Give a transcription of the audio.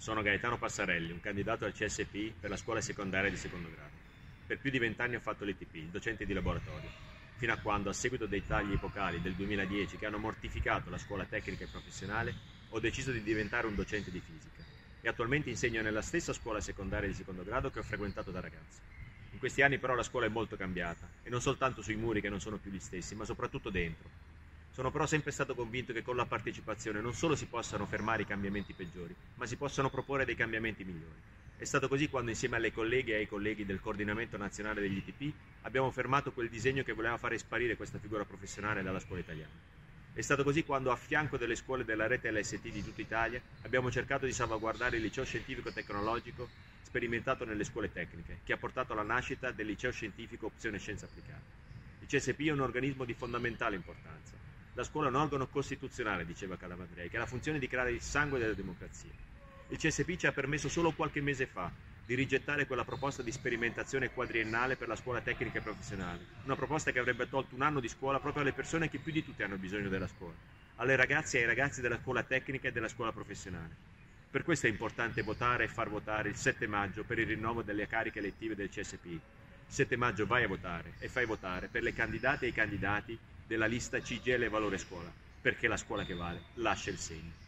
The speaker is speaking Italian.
Sono Gaetano Passarelli, un candidato al CSPI per la scuola secondaria di secondo grado. Per più di 20 anni ho fatto l'ETP, il docente di laboratorio, fino a quando, a seguito dei tagli epocali del 2010 che hanno mortificato la scuola tecnica e professionale, ho deciso di diventare un docente di fisica e attualmente insegno nella stessa scuola secondaria di secondo grado che ho frequentato da ragazzo. In questi anni però la scuola è molto cambiata, e non soltanto sui muri che non sono più gli stessi, ma soprattutto dentro. Sono però sempre stato convinto che con la partecipazione non solo si possano fermare i cambiamenti peggiori, ma si possano proporre dei cambiamenti migliori. È stato così quando insieme alle colleghe e ai colleghi del Coordinamento Nazionale degli ITP abbiamo fermato quel disegno che voleva fare sparire questa figura professionale dalla scuola italiana. È stato così quando a fianco delle scuole della rete LST di tutta Italia abbiamo cercato di salvaguardare il liceo scientifico-tecnologico sperimentato nelle scuole tecniche, che ha portato alla nascita del liceo scientifico opzione scienze applicate. Il CSP è un organismo di fondamentale importanza. La scuola è un organo costituzionale, diceva Calamandrei, che ha la funzione di creare il sangue della democrazia. Il CSP ci ha permesso solo qualche mese fa di rigettare quella proposta di sperimentazione quadriennale per la scuola tecnica e professionale, una proposta che avrebbe tolto un anno di scuola proprio alle persone che più di tutte hanno bisogno della scuola, alle ragazze e ai ragazzi della scuola tecnica e della scuola professionale. Per questo è importante votare e far votare il 7 maggio per il rinnovo delle cariche elettive del CSP. Il 7 maggio vai a votare e fai votare per le candidate e i candidati della lista CGIL Valore Scuola, perché la scuola che vale lascia il segno.